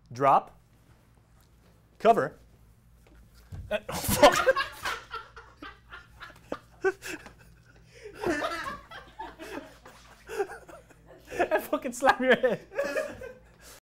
drop, cover. Oh, fuck. I fucking slam your head.